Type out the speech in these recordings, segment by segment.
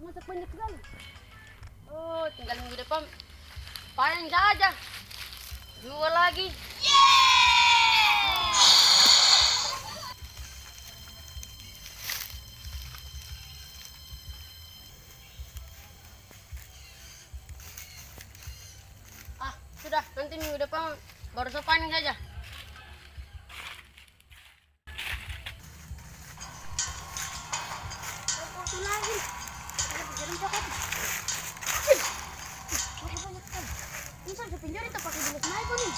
masak banyak sekali. Oh, tinggal minggu depan panen saja. Jual lagi. Ah, sudah, nanti minggu depan baru saya panen saja. Satu lagi. Jangan coklat. Banyak sekali. Ini saya pinjam itu pakai gelas naik nih.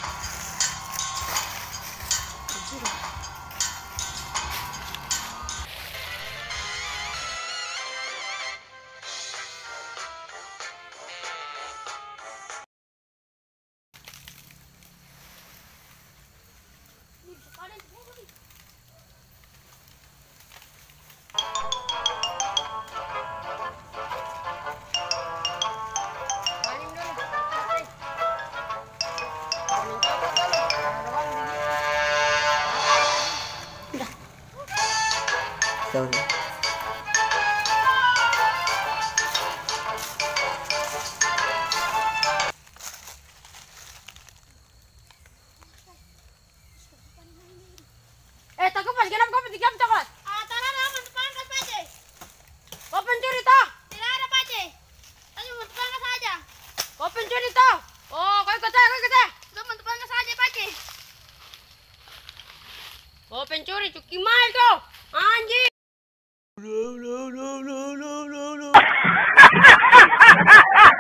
Sorry. Tak kupas, kenapa kau petikam coklat? Tanah mau pangkas Pace. Kau pencuri toh? Tidak ada Pace. Tadi mau pangkas saja. Kau pencuri toh? Oh, kau ikut saya, kau ikut saya. Sudah mau pangkas saja Pace. Kau pencuri, cuki mal kau. Anjing. No.